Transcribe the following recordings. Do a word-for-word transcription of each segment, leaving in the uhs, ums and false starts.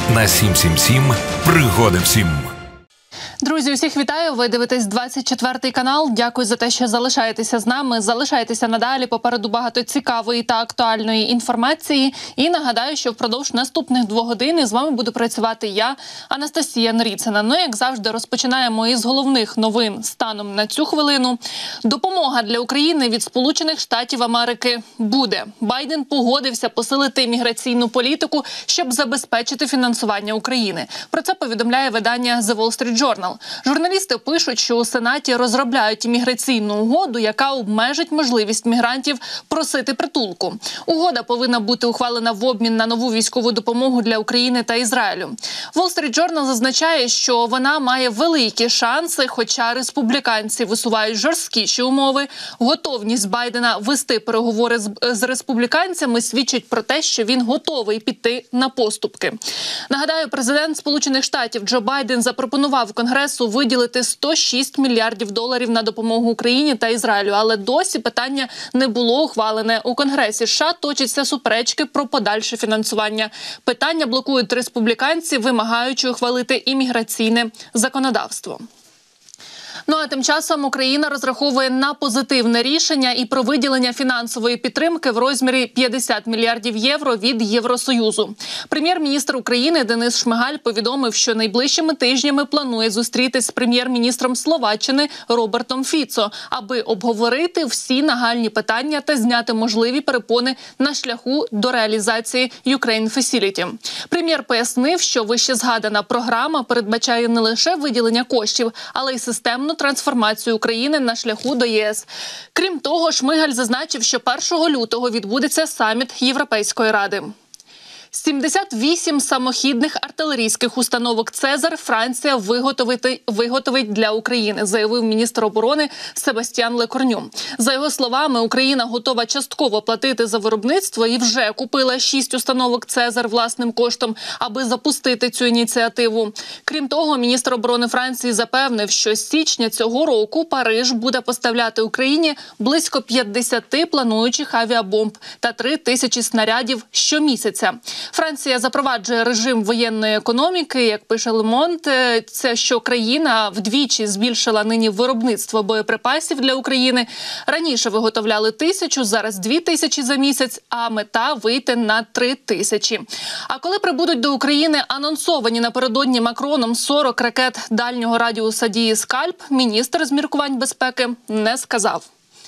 На сім сім сім пригоди всім. Друзі, усіх вітаю! Ви дивитесь двадцять четвертий канал. Дякую за те, що залишаєтеся з нами. Залишайтеся надалі. Попереду багато цікавої та актуальної інформації. І нагадаю, що впродовж наступних двох годин з вами буду працювати я, Анастасія Норіцина. Ну, як завжди, розпочинаємо із головних новин станом на цю хвилину. Допомога для України від Сполучених Штатів Америки буде. Байден погодився посилити міграційну політику, щоб забезпечити фінансування України. Про це повідомляє видання The Wall Street Journal. Журналісти пишуть, що у Сенаті розробляють імміграційну угоду, яка обмежить можливість мігрантів просити притулку. Угода повинна бути ухвалена в обмін на нову військову допомогу для України та Ізраїлю. Wall Street Journal зазначає, що вона має великі шанси, хоча республіканці висувають жорсткіші умови. Готовність Байдена вести переговори з, з республіканцями свідчить про те, що він готовий піти на поступки. Нагадаю, президент Сполучених Штатів Джо Байден запропонував Конгресу виділити сто шість мільярдів доларів на допомогу Україні та Ізраїлю, але досі питання не було ухвалене. У Конгресі США точаться суперечки про подальше фінансування. Питання блокують республіканці, вимагаючи ухвалити імміграційне законодавство. Ну а тим часом Україна розраховує на позитивне рішення і про виділення фінансової підтримки в розмірі п'ятдесят мільярдів євро від Євросоюзу. Прем'єр-міністр України Денис Шмигаль повідомив, що найближчими тижнями планує зустрітись з прем'єр-міністром Словаччини Робертом Фіцо, аби обговорити всі нагальні питання та зняти можливі перепони на шляху до реалізації Ukraine Facility. Прем'єр пояснив, що вище згадана програма передбачає не лише виділення коштів, але й системну трансформацію України на шляху до ЄС. Крім того, Шмигаль зазначив, що першого лютого відбудеться саміт Європейської Ради. сімдесят вісім самохідних артилерійських установок «Цезар» Франція виготовить, виготовить для України, заявив міністр оборони Себастьян Лекорню. За його словами, Україна готова частково платити за виробництво і вже купила шість установок «Цезар» власним коштом, аби запустити цю ініціативу. Крім того, міністр оборони Франції запевнив, що з січня цього року Париж буде поставляти Україні близько п'ятдесят плануючих авіабомб та три тисячі снарядів щомісяця. Франція запроваджує режим воєнної економіки, як пише Le Monde. Це що країна вдвічі збільшила нині виробництво боєприпасів для України. Раніше виготовляли тисячу, зараз дві тисячі за місяць, а мета вийти на три тисячі. А коли прибудуть до України анонсовані напередодні Макроном сорок ракет дальнього радіуса дії «Скальп», міністр з міркувань безпеки не сказав.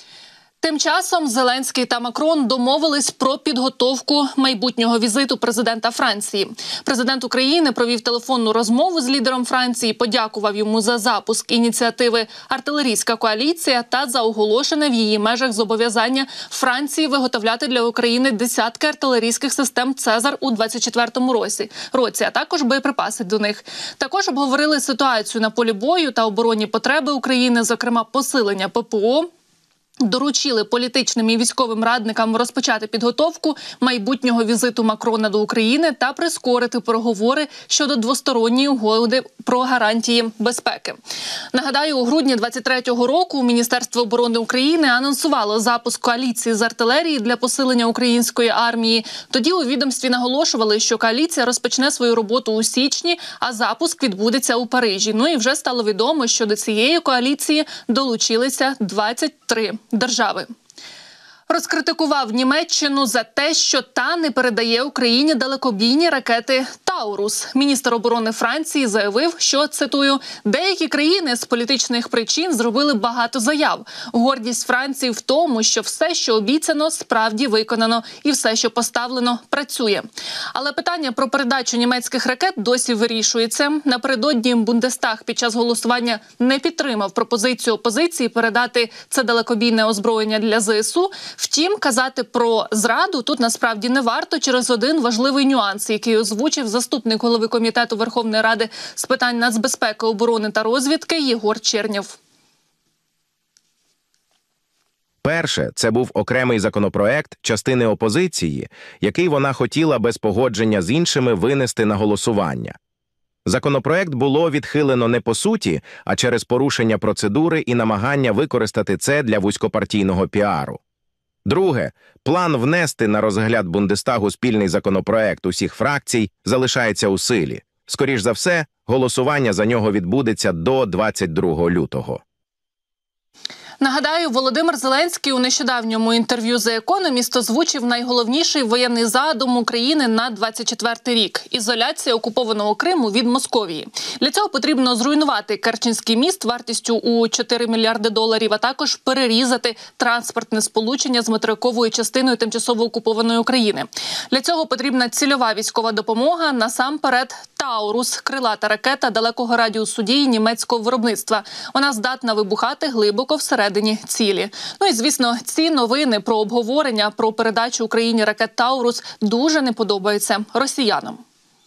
Тим часом Зеленський та Макрон домовились про підготовку майбутнього візиту президента Франції. Президент України провів телефонну розмову з лідером Франції, подякував йому за запуск ініціативи «Артилерійська коаліція» та за оголошене в її межах зобов'язання Франції виготовляти для України десятки артилерійських систем «Цезар» у двадцять четвертому році, а також боєприпаси до них. Також обговорили ситуацію на полі бою та оборонні потреби України, зокрема посилення ППО. Доручили політичним і військовим радникам розпочати підготовку майбутнього візиту Макрона до України та прискорити переговори щодо двосторонньої угоди про гарантії безпеки. Нагадаю, у грудні двадцять третього року Міністерство оборони України анонсувало запуск коаліції з артилерії для посилення української армії. Тоді у відомстві наголошували, що коаліція розпочне свою роботу у січні, а запуск відбудеться у Парижі. Ну і вже стало відомо, що до цієї коаліції долучилися двадцять три держави. Розкритикував Німеччину за те, що та не передає Україні далекобійні ракети «Таурус». Міністр оборони Франції заявив, що, цитую, «деякі країни з політичних причин зробили багато заяв. Гордість Франції в тому, що все, що обіцяно, справді виконано, і все, що поставлено, працює». Але питання про передачу німецьких ракет досі вирішується. Напередодні Бундестаг під час голосування не підтримав пропозицію опозиції передати це далекобійне озброєння для ЗСУ. Втім, казати про зраду тут насправді не варто через один важливий нюанс, який озвучив заступник голови Комітету Верховної Ради з питань нацбезпеки, оборони та розвідки Єгор Чернєв. Перше, це був окремий законопроект частини опозиції, який вона хотіла без погодження з іншими винести на голосування. Законопроект було відхилено не по суті, а через порушення процедури і намагання використати це для вузькопартійного піару. Друге, план внести на розгляд Бундестагу спільний законопроект усіх фракцій залишається у силі. Скоріш за все, голосування за нього відбудеться до двадцять другого лютого. Нагадаю, Володимир Зеленський у нещодавньому інтерв'ю The Economist озвучив найголовніший воєнний задум України на двадцять четвертий рік – ізоляція окупованого Криму від Московії. Для цього потрібно зруйнувати Керченський міст вартістю у чотири мільярди доларів, а також перерізати транспортне сполучення з материковою частиною тимчасово окупованої України. Для цього потрібна цільова військова допомога, насамперед Таурус – крилата ракета далекого радіусу дії німецького виробництва. Вона здатна вибухати глибоко всередині цілі. Ну і, звісно, ці новини про обговорення, про передачу Україні ракет «Таурус» дуже не подобаються росіянам.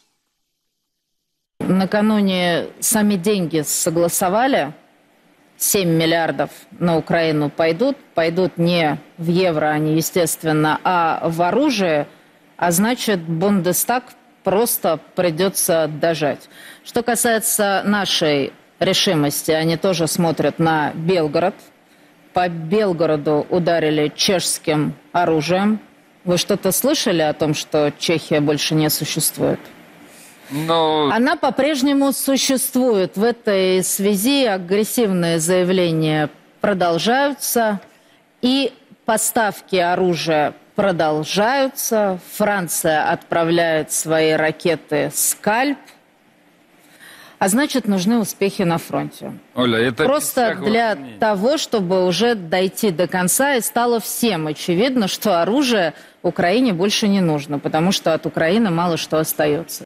Накануне сами деньги согласовали. семь миллиардов на Украину пойдут. Пойдут не в евро, они, естественно, а в оружие. А значит, Бундестаг просто придется дожать. Что касается нашей решимости, они тоже смотрят на Белгород. По Белгороду ударили чешским оружием. Вы что-то слышали о том, что Чехия больше не существует? Но... Она по-прежнему существует. В этой связи агрессивные заявления продолжаются. И поставки оружия продолжаются. Франция отправляет свои ракеты «Скальп». А значит, нужны успехи на фронте. Оля, это просто для мнения. того, чтобы уже дойти до конца, и стало всем очевидно, что оружие Украине больше не нужно, потому что от Украины мало что остается.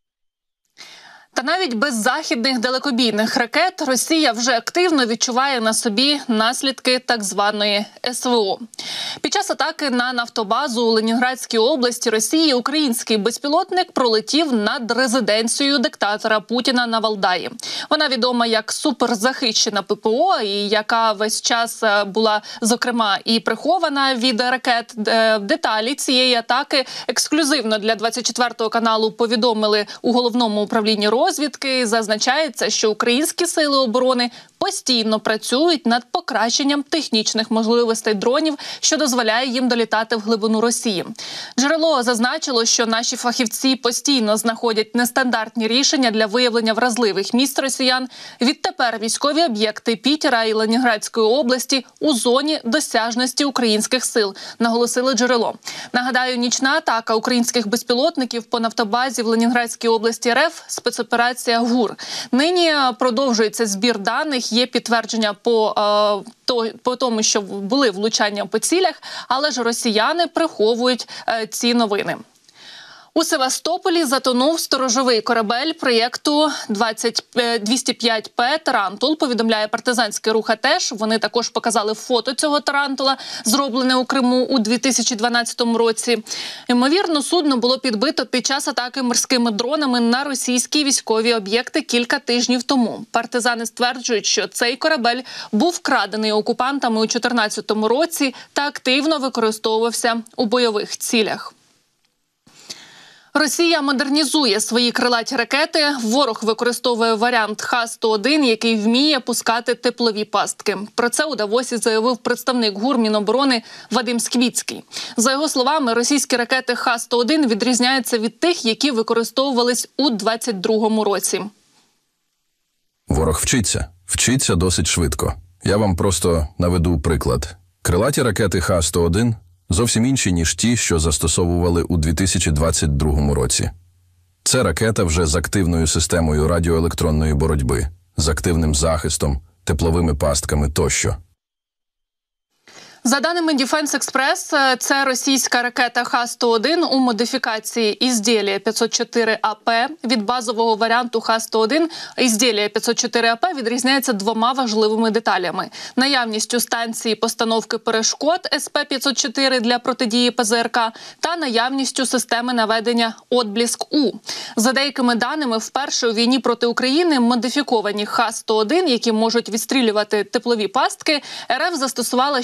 Та навіть без західних далекобійних ракет Росія вже активно відчуває на собі наслідки так званої ес ве о. Під час атаки на нафтобазу у Ленінградській області Росії український безпілотник пролетів над резиденцією диктатора Путіна на Валдаї. Вона відома як суперзахищена пе пе о, і яка весь час була, зокрема, і прихована від ракет. Деталі цієї атаки ексклюзивно для двадцять четвертого каналу повідомили у головному управлінні розвідки. Зазначається, що українські сили оборони постійно працюють над покращенням технічних можливостей дронів, що дозволяє їм долітати в глибину Росії. Джерело зазначило, що наші фахівці постійно знаходять нестандартні рішення для виявлення вразливих місць росіян. Відтепер військові об'єкти Пітера і Ленінградської області у зоні досяжності українських сил, наголосили джерело. Нагадаю, нічна атака українських безпілотників по нафтобазі в Ленінградській області РФ – спецоперація ГУР. Нині продовжується збір даних, є підтвердження по, е, то, по тому, що були влучання по цілях, але ж росіяни приховують е, ці новини. У Севастополі затонув сторожовий корабель проєкту двісті п'ять пе «Тарантул», повідомляє партизанський рух АТЕШ. Вони також показали фото цього «Тарантула», зроблене у Криму у дві тисячі дванадцятому році. Ймовірно, судно було підбито під час атаки морськими дронами на російські військові об'єкти кілька тижнів тому. Партизани стверджують, що цей корабель був вкрадений окупантами у дві тисячі чотирнадцятому році та активно використовувався у бойових цілях. Росія модернізує свої крилаті ракети. Ворог використовує варіант Х сто один, який вміє пускати теплові пастки. Про це у Давосі заявив представник ГУР Міноборони Вадим Сквіцький. За його словами, російські ракети Х сто один відрізняються від тих, які використовувались у двадцять другому році. Ворог вчиться. Вчиться досить швидко. Я вам просто наведу приклад. Крилаті ракети Х сто один зовсім інші, ніж ті, що застосовували у дві тисячі двадцять другому році. Це ракета вже з активною системою радіоелектронної боротьби, з активним захистом, тепловими пастками тощо. За даними Defense Express, це російська ракета Х сто один у модифікації «Іздєлія п'ятсот чотири А П». Від базового варіанту Х сто один «Іздєлія п'ятсот чотири А П» відрізняється двома важливими деталями – наявністю станції постановки перешкод С П п'ятсот чотири для протидії Пе Зе Ер Ка та наявністю системи наведення «Отбліск-У». За деякими даними, вперше у війні проти України модифіковані Х сто один, які можуть відстрілювати теплові пастки, РФ застосувала ще у листопаді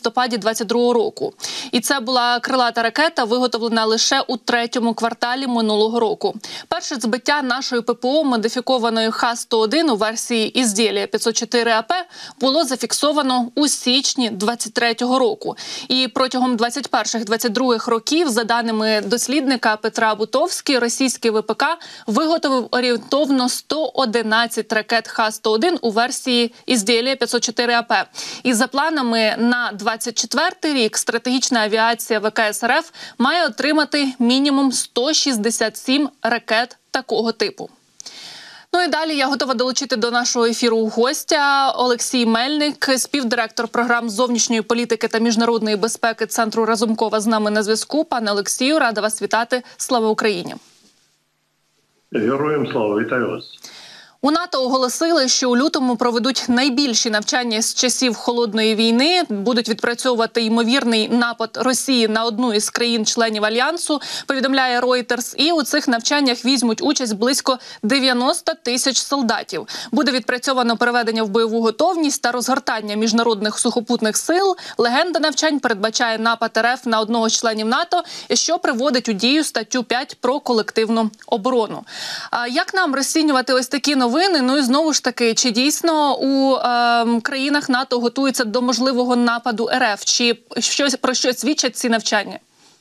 листопаді двадцять другого року. І це була крилата ракета, виготовлена лише у третьому кварталі минулого року. Перше збиття нашої ППО модифікованої Х сто один у версії «Іздєлія п'ятсот чотири А П» було зафіксовано у січні двадцять третього року. І протягом двадцять перших - двадцять других років, за даними дослідника Петра Бутовський, російський В П К виготовив орієнтовно сто одинадцять ракет Х сто один у версії «Іздєлія п'ятсот чотири А П». І за планами на двадцять четвертий рік стратегічна авіація В К С Р Ф має отримати мінімум сто шістдесят сім ракет такого типу. Ну і далі я готова долучити до нашого ефіру гостя. Олексій Мельник, співдиректор програм зовнішньої політики та міжнародної безпеки Центру Разумкова, з нами на зв'язку. Пане Олексію, рада вас вітати. Слава Україні! Героям слава, вітаю вас. У НАТО оголосили, що у лютому проведуть найбільші навчання з часів Холодної війни, будуть відпрацьовувати ймовірний напад Росії на одну із країн-членів Альянсу, повідомляє Reuters, і у цих навчаннях візьмуть участь близько дев'яносто тисяч солдатів. Буде відпрацьовано переведення в бойову готовність та розгортання міжнародних сухопутних сил. Легенда навчань передбачає напад Р Ф на одного з членів НАТО, що приводить у дію статтю п'ять про колективну оборону. А як нам розцінювати ось такі новини? Ну і знову ж таки, чи дійсно у е, країнах НАТО готуються до можливого нападу Р Ф? Чи щось, про що свідчать ці навчання?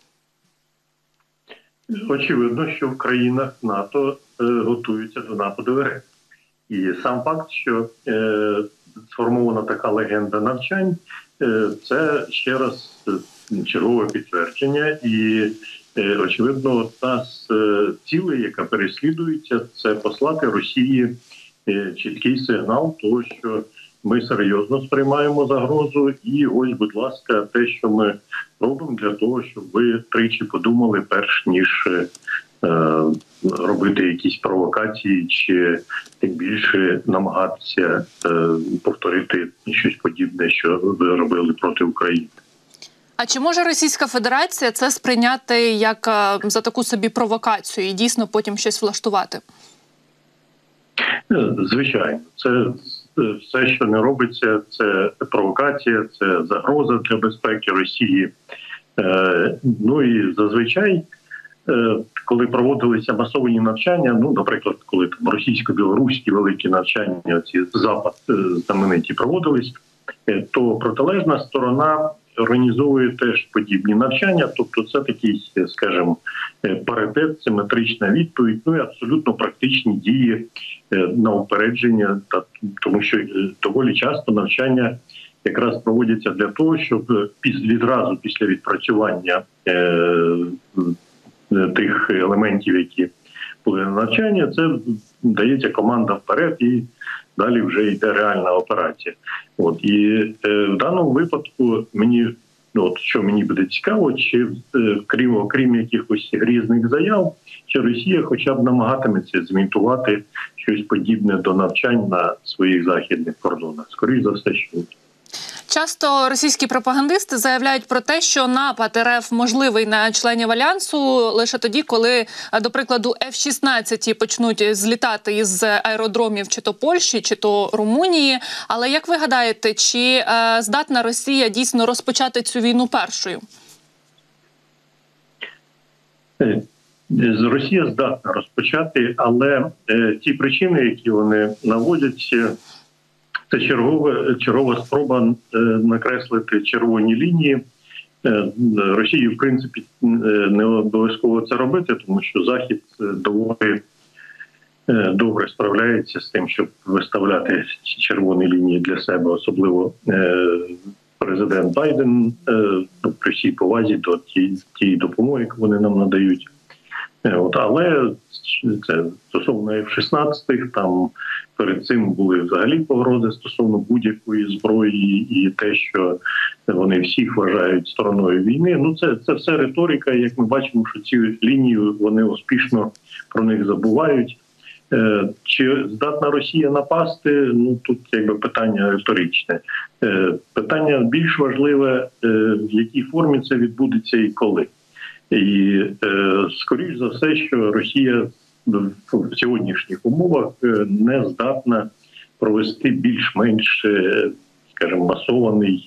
Очевидно, що в країнах НАТО е, готуються до нападу Р Ф. І сам факт, що е, сформована така легенда навчань, е, це ще раз е, чергове підтвердження. І е, очевидно, одна з е, цілей, яка переслідується, це послати Росії чіткий сигнал того, що ми серйозно сприймаємо загрозу, і ось, будь ласка, те, що ми робимо для того, щоб ви тричі подумали, перш ніж е, робити якісь провокації чи тим більше намагатися е, повторити щось подібне, що ви робили проти України. А чи може Російська Федерація це сприйняти як е, за таку собі провокацію і дійсно потім щось влаштувати? Звичайно, це все, що не робиться, це провокація, це загроза для безпеки Росії. Ну і зазвичай, коли проводилися масовані навчання, ну, наприклад, коли там російсько-білоруські великі навчання, ці Запад знамениті проводились, то протилежна сторона організовує теж подібні навчання, тобто це такий, скажімо, паритет, симетрична відповідь, ну і абсолютно практичні дії на упередження, тому що доволі часто навчання якраз проводяться для того, щоб відразу після відпрацювання тих елементів, які були на навчання, це дається команда вперед і далі вже йде реальна операція. От і е, в даному випадку мені, ну, от що мені буде цікаво, чи е, крім окрім якихось різних заяв, чи Росія хоча б намагатиметься зімітувати щось подібне до навчань на своїх західних кордонах. Скоріше за все, що часто російські пропагандисти заявляють про те, що напад Р Ф можливий на членів Альянсу лише тоді, коли, до прикладу, Ф шістнадцять почнуть злітати із аеродромів чи то Польщі, чи то Румунії. Але як ви гадаєте, чи е, здатна Росія дійсно розпочати цю війну першою? Росія здатна розпочати, але е, ті причини, які вони наводять, це чергова, чергова спроба е, накреслити червоні лінії. Е, Росії, в принципі, не обов'язково це робити, тому що Захід доволі е, добре справляється з тим, щоб виставляти ці червоні лінії для себе, особливо е, президент Байден, е, при всій повазі до тієї ті допомоги, яку вони нам надають. Е, от, але це стосовно Ф шістнадцять, там перед цим були взагалі погрози стосовно будь-якої зброї, і те, що вони всіх вважають стороною війни. Ну, це, це все риторика, як ми бачимо, що ці лінії, вони успішно про них забувають. Е, чи здатна Росія напасти? Ну, тут якби питання риторичне. Е, питання більш важливе, е, в якій формі це відбудеться і коли. І, е, скоріш за все, що Росія в сьогоднішніх умовах не здатна провести більш-менш, скажімо, масований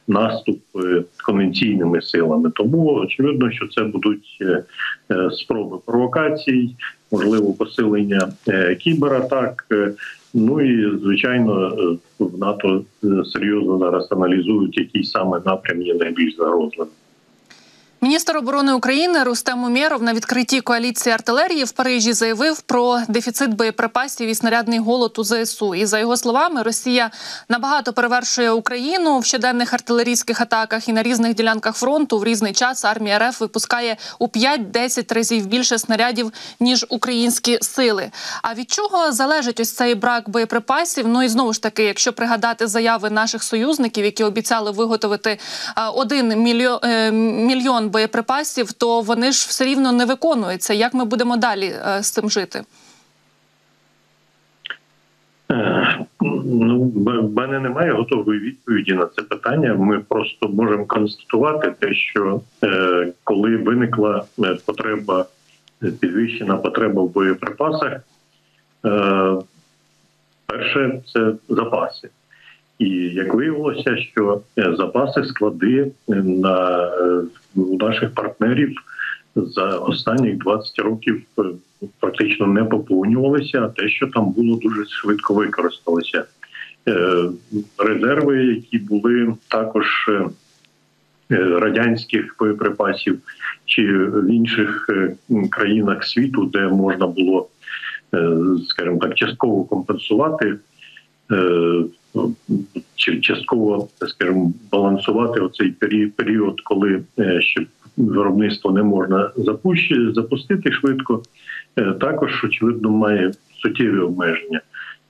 наступ конвенційними силами. Тому очевидно, що це будуть спроби провокацій, можливо, посилення кібератак. Ну і, звичайно, в НАТО серйозно зараз аналізують, який саме напрям є найбільш загрозливим. Міністр оборони України Рустем Умєров на відкритті коаліції артилерії в Парижі заявив про дефіцит боєприпасів і снарядний голод у ЗСУ. І за його словами, Росія набагато перевершує Україну в щоденних артилерійських атаках і на різних ділянках фронту в різний час армія РФ випускає у п'ять-десять разів більше снарядів, ніж українські сили. А від чого залежить ось цей брак боєприпасів? Ну і знову ж таки, якщо пригадати заяви наших союзників, які обіцяли виготовити один мільйон боєприпасів, то вони ж все рівно не виконуються. Як ми будемо далі е, з цим жити? Ну, в мене немає готової відповіді на це питання. Ми просто можемо констатувати те, що е, коли виникла потреба, підвищена потреба в боєприпасах, е, перше – це запаси. І як виявилося, що запаси, склади на у наших партнерів за останні двадцять років практично не поповнювалися, а те, що там було, дуже швидко використалося. Резерви, які були також радянських боєприпасів чи в інших країнах світу, де можна було, скажімо так, частково компенсувати, чи частково, скажімо, балансувати оцей період, коли ще виробництво не можна запустити, запустити швидко, також, очевидно, має суттєві обмеження.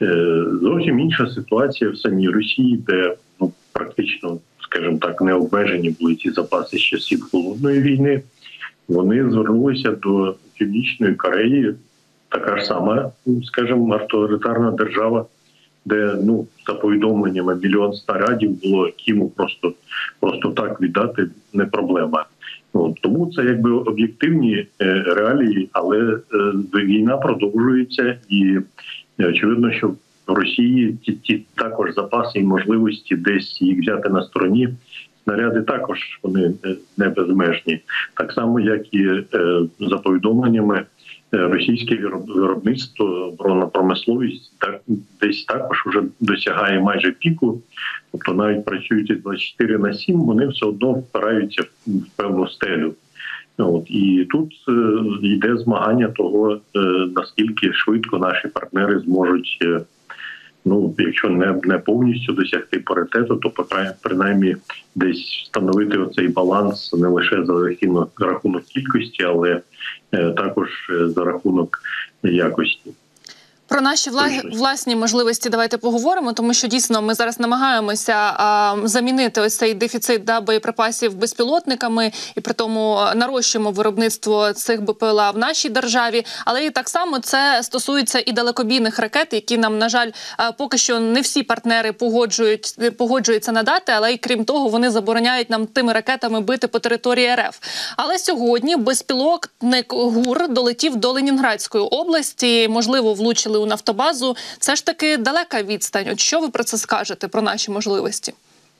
Зовсім інша ситуація в самій Росії, де ну, практично, скажімо так, не обмежені були ці запаси з часів Холодної війни. Вони звернулися до Північної Кореї, така ж сама, скажімо, авторитарна держава, де, ну, за повідомленнями, мільйон снарядів було, йому просто, просто так віддати не проблема. От, тому це якби об'єктивні е, реалії, але е, війна продовжується і е, очевидно, що в Росії ті, ті також запаси і можливості десь їх взяти на стороні. Снаряди також вони не безмежні. Так само, як і е, за повідомленнями, російське виробництво, оборонна промисловість так, десь також вже досягає майже піку. Тобто навіть працюють двадцять чотири на сім, вони все одно впираються в певну стелю. От, і тут е, йде змагання того, е, наскільки швидко наші партнери зможуть, е, ну, якщо не, не повністю досягти паритету, то принаймні десь встановити оцей баланс не лише за рахунок, за рахунок кількості, але е, також за рахунок якості. Про наші власні можливості давайте поговоримо, тому що дійсно ми зараз намагаємося а, замінити ось цей дефіцит да, боєприпасів безпілотниками і при тому нарощуємо виробництво цих БПЛА в нашій державі. Але і так само це стосується і далекобійних ракет, які нам, на жаль, поки що не всі партнери погоджують, погоджуються надати, але й крім того вони забороняють нам тими ракетами бити по території РФ. Але сьогодні безпілотник ГУР долетів до Ленінградської області, можливо, влучили у нафтобазу. Це ж таки далека відстань. От що ви про це скажете, про наші можливості?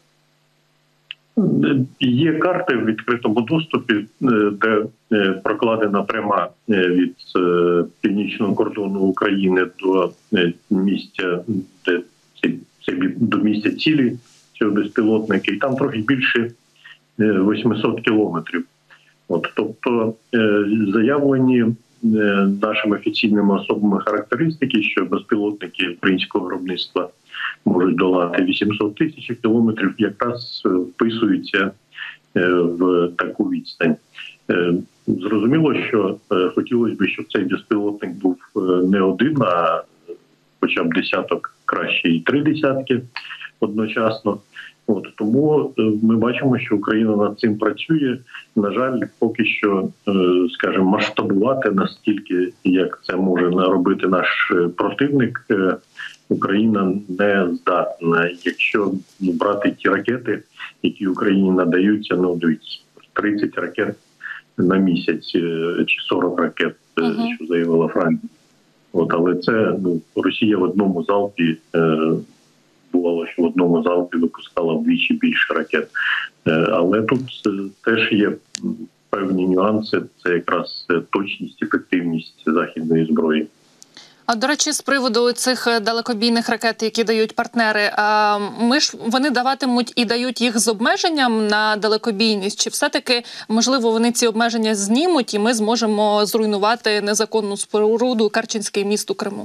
Є карти в відкритому доступі, де прокладена пряма від північного кордону України до місця, де до місця цілі цього безпілотника, і там трохи більше вісімсот кілометрів. От, тобто заявлені нашими офіційними особами характеристики, що безпілотники українського виробництва можуть долати вісімсот тисяч кілометрів, якраз вписуються в таку відстань. Зрозуміло, що хотілося б, щоб цей безпілотник був не один, а хоча б десяток, краще і три десятки одночасно. От, тому ми бачимо, що Україна над цим працює. На жаль, поки що, скажімо, масштабувати настільки, як це може робити наш противник, Україна не здатна. Якщо брати ті ракети, які Україні надаються, ну, дивіться, тридцять ракет на місяць чи сорок ракет, uh-huh. що заявила Франція. От, але це, ну, Росія в одному залпі, бувало, що що в одному залпі випускала вдвічі більше ракет. Але тут теж є певні нюанси, це якраз точність, ефективність західної зброї. А, до речі, з приводу цих далекобійних ракет, які дають партнери, ми ж вони даватимуть і дають їх з обмеженням на далекобійність? Чи все-таки, можливо, вони ці обмеження знімуть і ми зможемо зруйнувати незаконну споруду Керченський міст у Криму?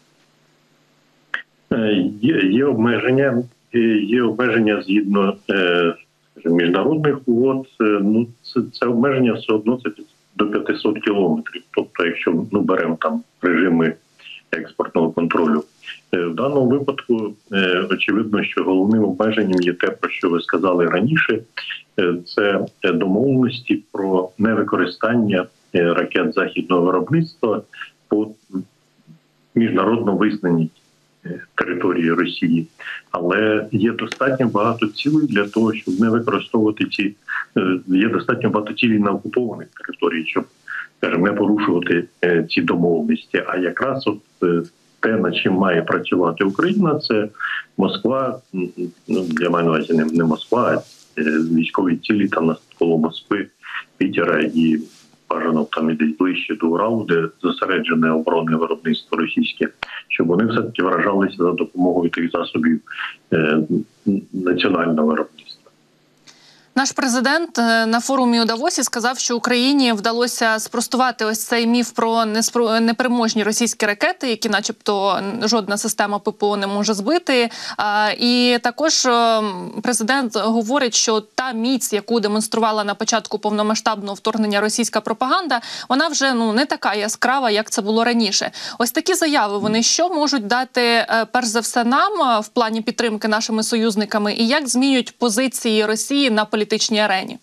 Є, є обмеження, є обмеження згідно е, міжнародних угод. Ну, це, це обмеження все одно це до п'ятисот кілометрів. Тобто, якщо ну, беремо там режими експортного контролю. В даному випадку очевидно, що головним обмеженням є те, про що ви сказали раніше, це домовленості про невикористання ракет західного виробництва по міжнародно визнаній території Росії. Але є достатньо багато цілей для того, щоб не використовувати ці, є достатньо багато цілей на окупованих територіях, щоб, скажімо, не порушувати ці домовленості. А якраз от те, над чим має працювати Україна, це Москва, ну, я маю на увазі не, не Москва, а військові цілі там навколо Москви, Пітера і бажано там і десь ближче до Уралу, де зосереджене оборонне виробництво російське, щоб вони все-таки виражалися за допомогою тих засобів е, національного виробництва. Наш президент на форумі у Давосі сказав, що Україні вдалося спростувати ось цей міф про непереможні російські ракети, які начебто жодна система ППО не може збити. І також президент говорить, що та міць, яку демонструвала на початку повномасштабного вторгнення російська пропаганда, вона вже ну не така яскрава, як це було раніше. Ось такі заяви, вони що можуть дати, перш за все, нам в плані підтримки нашими союзниками, і як змінюють позиції Росії на політичній політичній арені?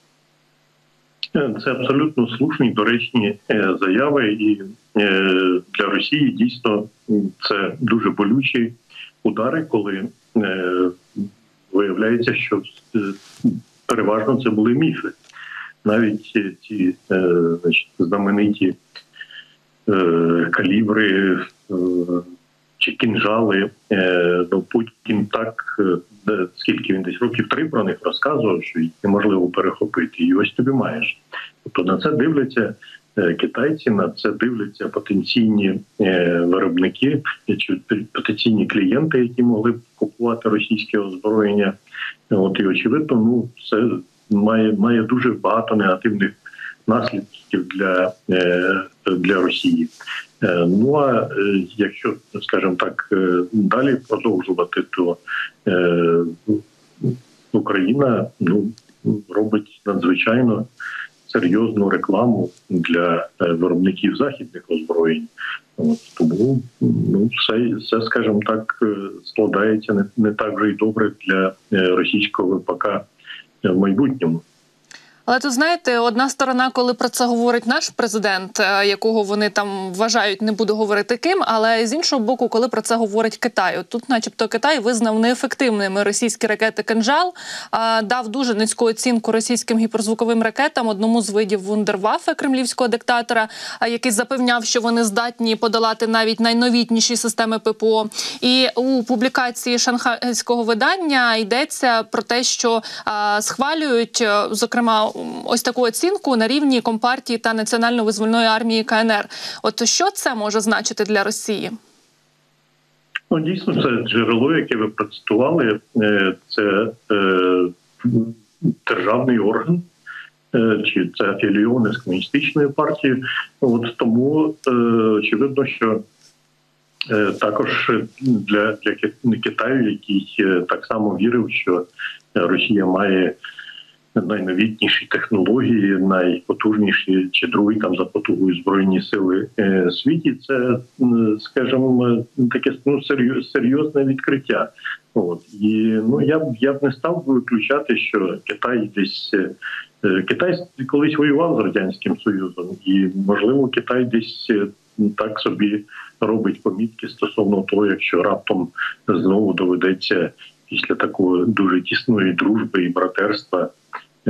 Це абсолютно слушні, доречні заяви, і для Росії дійсно це дуже болючі удари, коли виявляється, що переважно це були міфи. Навіть ці значить, знамениті калібри чи кінжали, ну, Путін так, скільки він десь років три про них розказував, що їх неможливо перехопити. І ось тобі маєш. Тобто на це дивляться китайці, на це дивляться потенційні виробники, чи потенційні клієнти, які могли б купувати російське озброєння. От, і очевидно, ну, це має, має дуже багато негативних наслідків для, для Росії. Ну, а якщо, скажімо так, далі продовжувати, то е, Україна ну, робить надзвичайно серйозну рекламу для виробників західних озброєнь. От, тому ну, все, все, скажімо так, складається не, не так вже й добре для російського ВПК в майбутньому. Але тут, знаєте, одна сторона, коли про це говорить наш президент, якого вони там вважають, не буду говорити ким, але з іншого боку, коли про це говорить Китай. От тут начебто Китай визнав неефективними російські ракети «Кинжал», дав дуже низьку оцінку російським гіперзвуковим ракетам, одному з видів вундерваффе кремлівського диктатора, який запевняв, що вони здатні подолати навіть найновітніші системи ППО. І у публікації шанхайського видання йдеться про те, що схвалюють, зокрема, ось таку оцінку на рівні Компартії та Національно-визвольної армії КНР. От що це може значити для Росії? Ну, дійсно, це джерело, яке ви процитували, це е, державний орган, е, чи це афілійоване з комуністичною партією. От тому е, очевидно, що е, також для, для Китаю, який так само вірив, що Росія має найновітніші технології, найпотужніші чи другий там за потугою збройні сили е, світі, це, скажімо, таке ну, серйозне відкриття. От. І ну, я б я б не став виключати, що Китай десь е, Китай колись воював з Радянським Союзом, і, можливо, Китай десь так собі робить помітки стосовно того, якщо раптом знову доведеться після такої дуже тісної дружби і братерства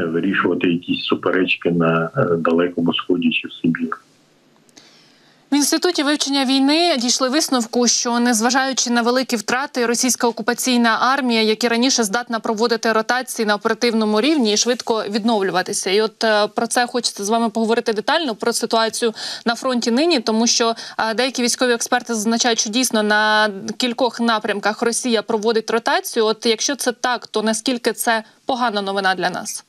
вирішувати якісь суперечки на Далекому Сході чи в Сибірі. Він Інституті вивчення війни дійшли висновку, що незважаючи на великі втрати, російська окупаційна армія, як і раніше, здатна проводити ротації на оперативному рівні і швидко відновлюватися. І от про це хочеться з вами поговорити детально, про ситуацію на фронті нині, тому що деякі військові експерти зазначають, що дійсно на кількох напрямках Росія проводить ротацію. От якщо це так, то наскільки це погана новина для нас?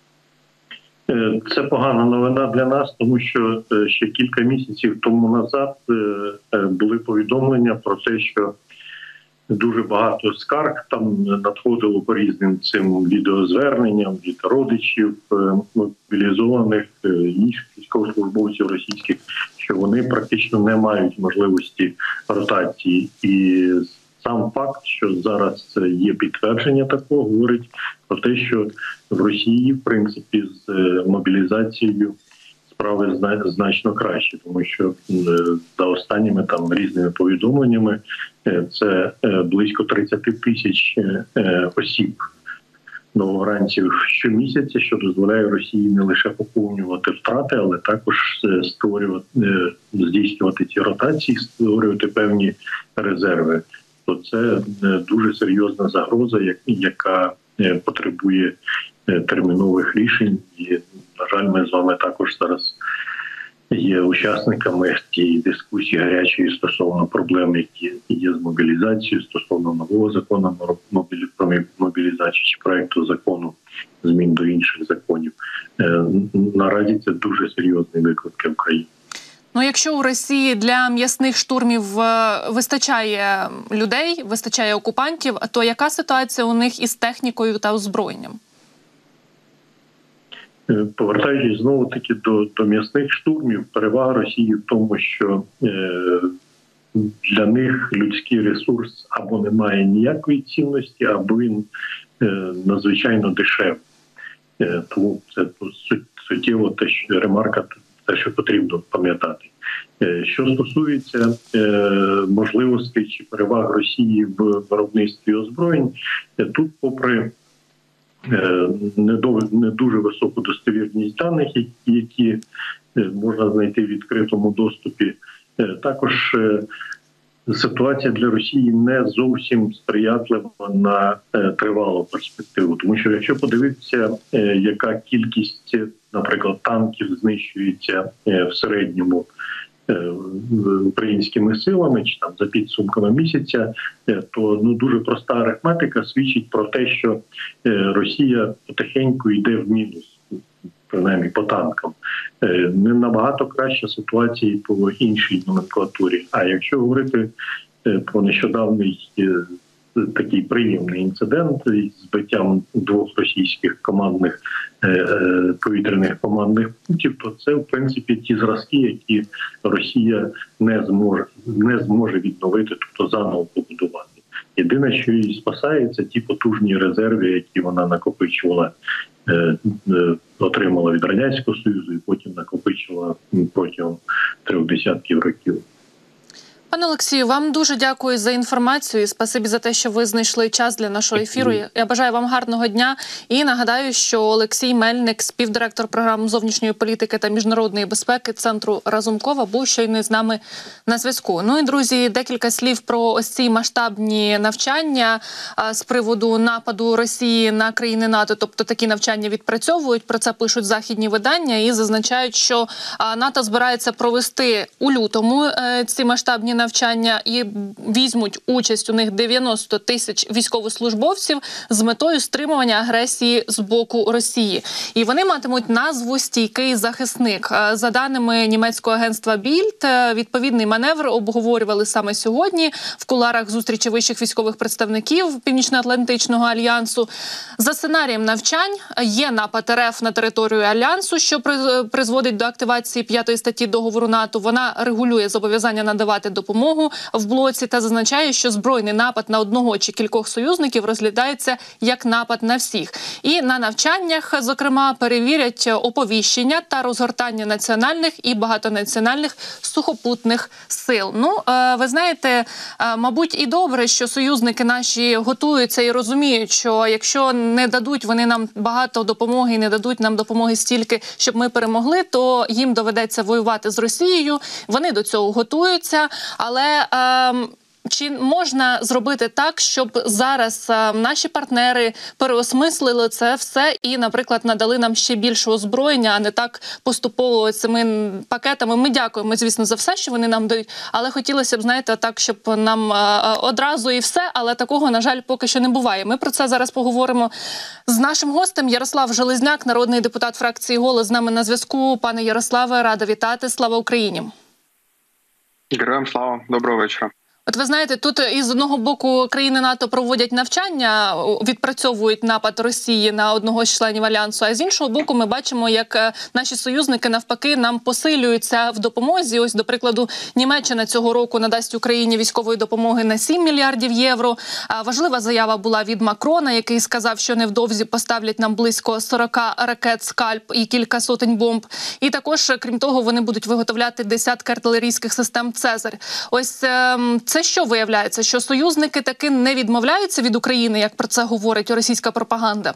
Це погана новина для нас, тому що ще кілька місяців тому назад були повідомлення про те, що дуже багато скарг там надходило по різним цим відеозверненням від родичів мобілізованих інших військовослужбовців російських, що вони практично не мають можливості ротації. І сам факт, що зараз є підтвердження такого, говорить про те, що в Росії, в принципі, з мобілізацією справи значно краще, тому що за останніми там різними повідомленнями це близько тридцять тисяч осіб новобранців щомісяця, що дозволяє Росії не лише поповнювати втрати, але також створювати, здійснювати ці ротації, створювати певні резерви. То це дуже серйозна загроза, яка потребує термінових рішень. І, на жаль, ми з вами також зараз є учасниками тієї дискусії гарячої стосовно проблем, які є з мобілізацією, стосовно нового закону про мобілізацію чи проекту закону змін до інших законів. Наразі це дуже серйозні виклики в країні. Ну, якщо у Росії для м'ясних штурмів вистачає людей, вистачає окупантів, то яка ситуація у них із технікою та озброєнням? Повертаючись знову-таки до, до м'ясних штурмів, перевага Росії в тому, що е, для них людський ресурс або не має ніякої цінності, або він е, надзвичайно дешевий. Е, тому це суттєво те, що ремарка, те, що потрібно пам'ятати. Е, що стосується е, можливостей чи переваг Росії в виробництві озброєнь, е, тут, попри не дуже високу достовірність даних, які можна знайти в відкритому доступі. Також ситуація для Росії не зовсім сприятлива на тривалу перспективу. Тому що якщо подивитися, яка кількість, наприклад, танків знищується в середньому українськими силами, чи там за підсумками місяця, то ну дуже проста арифметика свідчить про те, що Росія потихеньку йде в мінус, принаймні по танкам. Не набагато краща ситуація по іншій номенклатурі. А якщо говорити про нещодавний такий приємний інцидент із збиттям двох російських командних повітряних командних пунктів, то це, в принципі, ті зразки, які Росія не зможе, не зможе відновити, тобто заново побудувати. Єдине, що її спасає, це ті потужні резерви, які вона накопичувала, отримала від Радянського Союзу і потім накопичувала протягом трьох десятків років. Пане Олексію, вам дуже дякую за інформацію і спасибі за те, що ви знайшли час для нашого ефіру. Я бажаю вам гарного дня і нагадаю, що Олексій Мельник, співдиректор програм зовнішньої політики та міжнародної безпеки Центру Разумкова, був щойно з нами на зв'язку. Ну і, друзі, декілька слів про ось ці масштабні навчання з приводу нападу Росії на країни НАТО. Тобто такі навчання відпрацьовують, про це пишуть західні видання і зазначають, що НАТО збирається провести у лютому ці масштабні навчання. навчання і візьмуть участь у них дев'яносто тисяч військовослужбовців з метою стримування агресії з боку Росії. І вони матимуть назву «Стійкий захисник». За даними німецького агентства Більд, відповідний маневр обговорювали саме сьогодні в кулуарах зустрічі вищих військових представників Північно-Атлантичного альянсу. За сценарієм навчань є напад РФ на територію альянсу, що призводить до активації п'ятої статті договору НАТО. Вона регулює зобов'язання надавати допомогу допомогу в блоці та зазначає, що збройний напад на одного чи кількох союзників розглядається як напад на всіх. І на навчаннях, зокрема, перевірять оповіщення та розгортання національних і багатонаціональних сухопутних сил. Ну, ви знаєте, мабуть, і добре, що союзники наші готуються і розуміють, що якщо не дадуть вони нам багато допомоги і не дадуть нам допомоги стільки, щоб ми перемогли, то їм доведеться воювати з Росією. Вони до цього готуються, але е, чи можна зробити так, щоб зараз е, наші партнери переосмислили це все і, наприклад, надали нам ще більше озброєння, а не так поступово цими пакетами? Ми дякуємо, звісно, за все, що вони нам дають, але хотілося б, знаєте, так, щоб нам е, одразу і все, але такого, на жаль, поки що не буває. Ми про це зараз поговоримо з нашим гостем. Ярослав Железняк, народний депутат фракції «Голос», з нами на зв'язку. Пане Ярославе, рада вітати. Слава Україні! Героям слава, доброго вечора. От ви знаєте, тут із одного боку країни НАТО проводять навчання, відпрацьовують напад Росії на одного з членів Альянсу, а з іншого боку ми бачимо, як наші союзники навпаки нам посилюються в допомозі. Ось, до прикладу, Німеччина цього року надасть Україні військової допомоги на сім мільярдів євро. А важлива заява була від Макрона, який сказав, що невдовзі поставлять нам близько сорок ракет «Скальп» і кілька сотень бомб. І також, крім того, вони будуть виготовляти десятки артилерійських систем «Цезарь». Ось це що виявляється? Що союзники таки не відмовляються від України, як про це говорить російська пропаганда?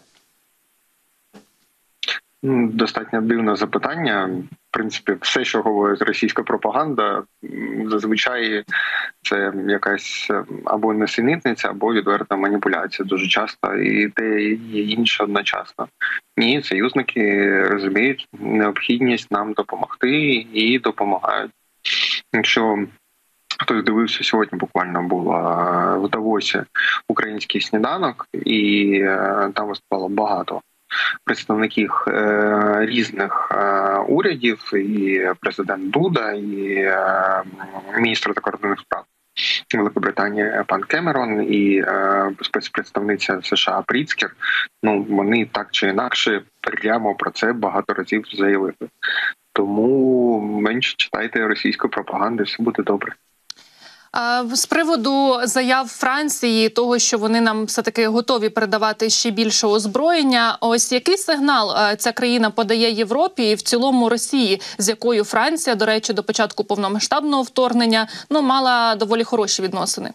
Достатньо дивне запитання. В принципі, все, що говорить російська пропаганда, зазвичай це якась або несенітниця, або відверта маніпуляція. Дуже часто і те, і інше одночасно. Ні, союзники розуміють необхідність нам допомогти і допомагають. Якщо хтось дивився, сьогодні буквально було в Давосі український сніданок, і е, там виступало багато представників е, різних е, урядів, і президент Дуда, і е, міністр закордонних справ Великобританії пан Кемерон, і е, спецпредставниця США Пріцкер. Ну, вони так чи інакше прямо про це багато разів заявили. Тому менше читайте російської пропаганди, все буде добре. З приводу заяв Франції, того, що вони нам все-таки готові передавати ще більше озброєння, ось який сигнал ця країна подає Європі і в цілому Росії, з якою Франція, до речі, до початку повномасштабного вторгнення, ну, мала доволі хороші відносини?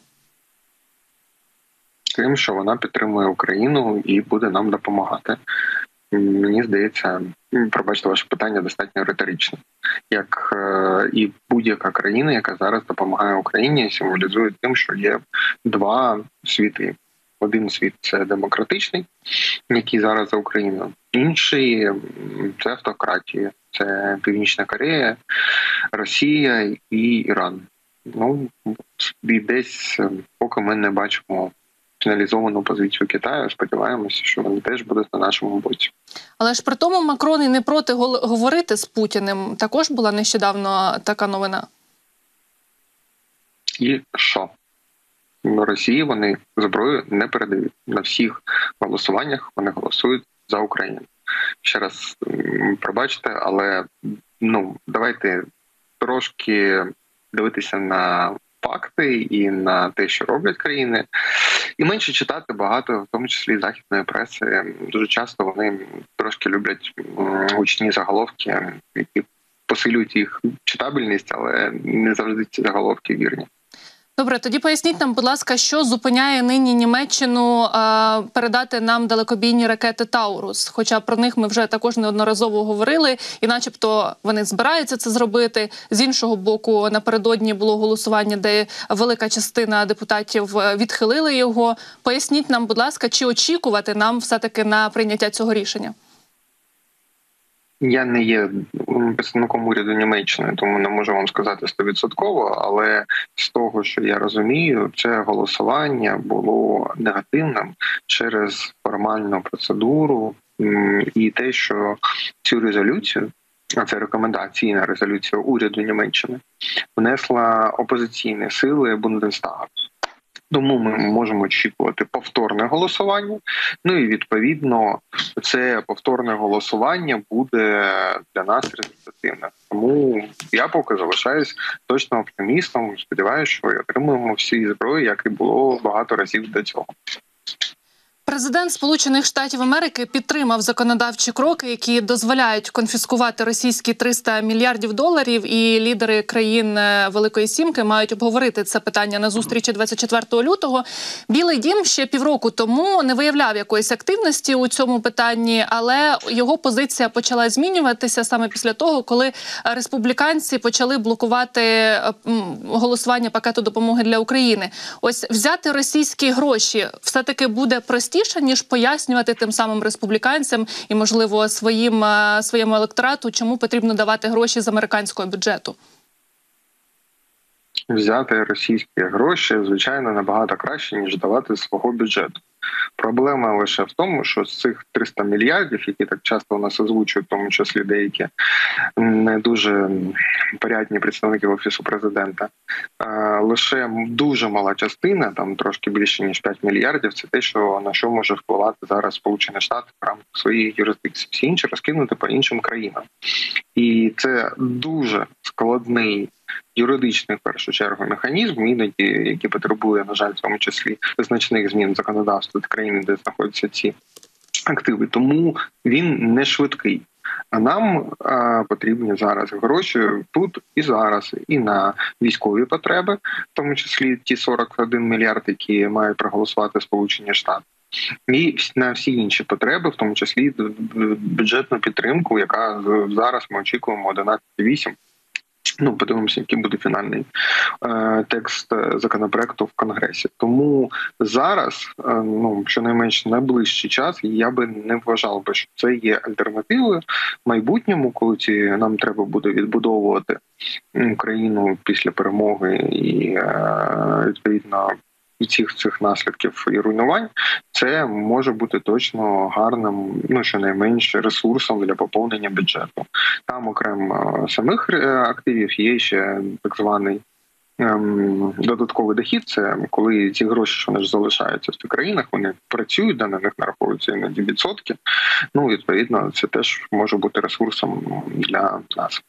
Тим, що вона підтримує Україну і буде нам допомагати. Мені здається, пробачте, ваше питання достатньо риторичне. Як е, і будь-яка країна, яка зараз допомагає Україні, символізує тим, що є два світи. Один світ – це демократичний, який зараз за Україну. Інший – це автократія. Це Північна Корея, Росія і Іран. Ну, і десь, поки ми не бачимо фіналізовану позицію Китаю, сподіваємося, що вони теж будуть на нашому боці. Але ж при тому Макрон і не проти говорити з Путіним. Також була нещодавно така новина. І що? В Росії вони зброю не передають. На всіх голосуваннях вони голосують за Україну. Ще раз, пробачте, але ну, давайте трошки дивитися на факти і на те, що роблять країни, і менше читати багато, в тому числі західної преси. Дуже часто вони трошки люблять гучні заголовки, які посилюють їх читабельність, але не завжди ці заголовки вірні. Добре, тоді поясніть нам, будь ласка, що зупиняє нині Німеччину а, передати нам далекобійні ракети «Таурус». Хоча про них ми вже також неодноразово говорили, і начебто вони збираються це зробити. З іншого боку, напередодні було голосування, де велика частина депутатів відхилили його. Поясніть нам, будь ласка, чи очікувати нам все-таки на прийняття цього рішення? Я не є представником уряду Німеччини, тому не можу вам сказати стовідсотково, але з того, що я розумію, це голосування було негативним через формальну процедуру і те, що цю резолюцію, а це рекомендаційна резолюція уряду Німеччини, внесла опозиційні сили Бундестагу. Тому ми можемо очікувати повторне голосування. Ну і відповідно це повторне голосування буде для нас результативним. Тому я поки залишаюсь точно оптимістом. Сподіваюся, що отримуємо всі зброї, як і було багато разів до цього. Президент Сполучених Штатів Америки підтримав законодавчі кроки, які дозволяють конфіскувати російські триста мільярдів доларів, і лідери країн Великої Сімки мають обговорити це питання на зустрічі двадцять четвертого лютого. Білий дім ще півроку тому не виявляв якоїсь активності у цьому питанні, але його позиція почала змінюватися саме після того, коли республіканці почали блокувати голосування пакету допомоги для України. Ось взяти російські гроші все-таки буде простіше, ніж пояснювати тим самим республіканцям і, можливо, своїм, своєму електорату, чому потрібно давати гроші з американського бюджету? Взяти російські гроші, звичайно, набагато краще, ніж давати з свого бюджету. Проблема лише в тому, що з цих триста мільярдів, які так часто у нас озвучують, в тому числі деякі не дуже порядні представники Офісу президента, лише дуже мала частина, там трошки більше ніж п'ять мільярдів, це те, що на що може впливати зараз Сполучені Штати в рамках своєї юрисдикції. Всі інші розкинути по іншим країнам. І це дуже складний юридичний, в першу чергу, механізм, іноді, який потребує, на жаль, в тому числі значних змін в законодавстві країни, де знаходяться ці активи. Тому він не швидкий. А нам а, потрібні зараз гроші тут і зараз, і на військові потреби, в тому числі ті сорок один мільярд, які мають проголосувати Сполучені Штати, і на всі інші потреби, в тому числі бюджетну підтримку, яка зараз ми очікуємо одинадцять цілих вісім. Ну, подивимося, який буде фінальний е, текст законопроекту в Конгресі. Тому зараз, е, ну, щонайменш найближчий час, я би не вважав би, що це є альтернативою в майбутньому, коли ці, нам треба буде відбудовувати Україну після перемоги і, е, відповідно, і цих цих наслідків і руйнувань, це може бути точно гарним, ну, щонайменш, ресурсом для поповнення бюджету. Там, окремо самих активів, є ще так званий ем, додатковий дохід. Це коли ці гроші, що вони ж залишаються в тих країнах, вони працюють, да, на них нараховуються іноді відсотки. Ну, відповідно, це теж може бути ресурсом для нас.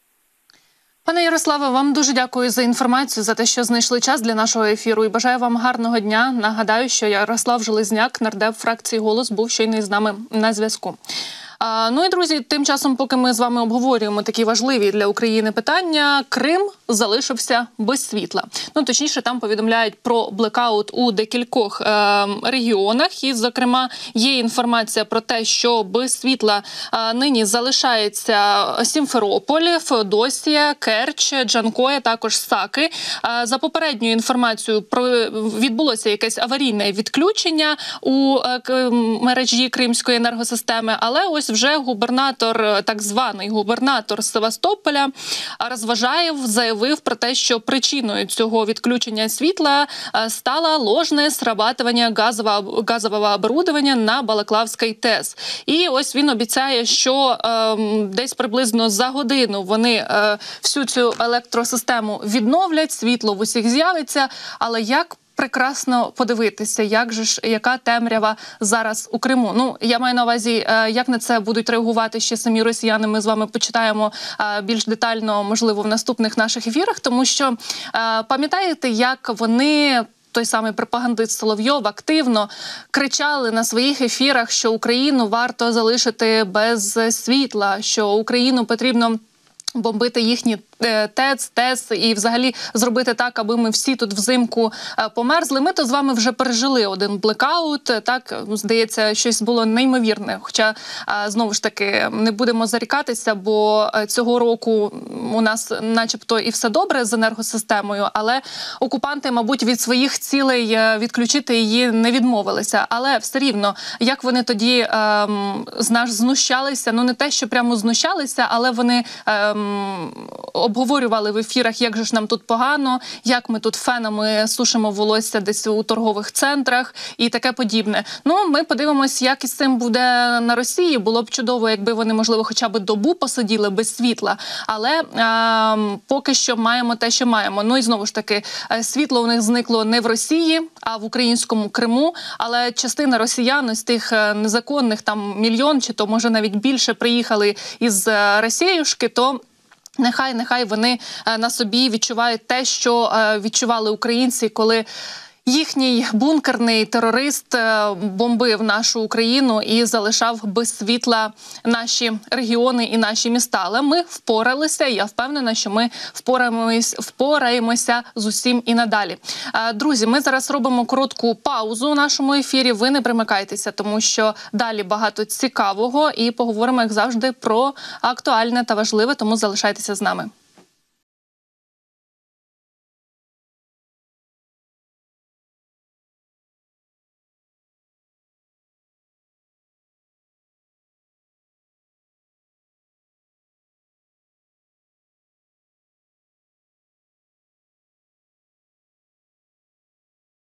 Пане Ярославе, вам дуже дякую за інформацію, за те, що знайшли час для нашого ефіру, і бажаю вам гарного дня. Нагадаю, що Ярослав Железняк, нардеп фракції «Голос», був щойно з нами на зв'язку. А, ну і, друзі, тим часом, поки ми з вами обговорюємо такі важливі для України питання, Крим залишився без світла. Ну, точніше, там повідомляють про блекаут у декількох е, регіонах. І, зокрема, є інформація про те, що без світла е, нині залишається Сімферополь, Феодосія, Керч, Джанкоя, також Саки. Е, за попередньою інформацією, про, відбулося якесь аварійне відключення у е, мережі Кримської енергосистеми, але ось вже губернатор, так званий губернатор Севастополя Розважаєв заявив про те, що причиною цього відключення світла стало ложне срабатування газового, газового оборудовання на Балаклавській ТЕС. І ось він обіцяє, що е, десь приблизно за годину вони е, всю цю електросистему відновлять, світло в усіх з'явиться, але як прекрасно подивитися, як же ж, яка темрява зараз у Криму. Ну, я маю на увазі, як на це будуть реагувати ще самі росіяни, ми з вами почитаємо більш детально, можливо, в наступних наших ефірах, тому що пам'ятаєте, як вони, той самий пропагандист Соловйов, активно кричали на своїх ефірах, що Україну варто залишити без світла, що Україну потрібно бомбити їхні ТЕЦ, ТЕС і взагалі зробити так, аби ми всі тут взимку померзли. Ми то з вами вже пережили один блекаут, так, здається, щось було неймовірне. Хоча, знову ж таки, не будемо зарікатися, бо цього року у нас начебто і все добре з енергосистемою, але окупанти, мабуть, від своїх цілей відключити її не відмовилися. Але все рівно, як вони тоді ем, з нас знущалися, ну не те, що прямо знущалися, але вони ем, обговорювали в ефірах, як же ж нам тут погано, як ми тут фенами сушимо волосся десь у торгових центрах і таке подібне. Ну, ми подивимось, як із цим буде на Росії. Було б чудово, якби вони, можливо, хоча б добу посиділи без світла, але е, поки що маємо те, що маємо. Ну і знову ж таки, світло у них зникло не в Росії, а в українському Криму, але частина росіян з тих незаконних там мільйон, чи то може навіть більше приїхали із Росіюшки, то нехай, нехай вони на собі відчувають те, що відчували українці, коли їхній бункерний терорист бомбив нашу Україну і залишав без світла наші регіони і наші міста. Але ми впоралися, і я впевнена, що ми впораємось, впораємося з усім і надалі. Друзі, ми зараз робимо коротку паузу у нашому ефірі. Ви не примикайтеся, тому що далі багато цікавого і поговоримо, як завжди, про актуальне та важливе, тому залишайтеся з нами.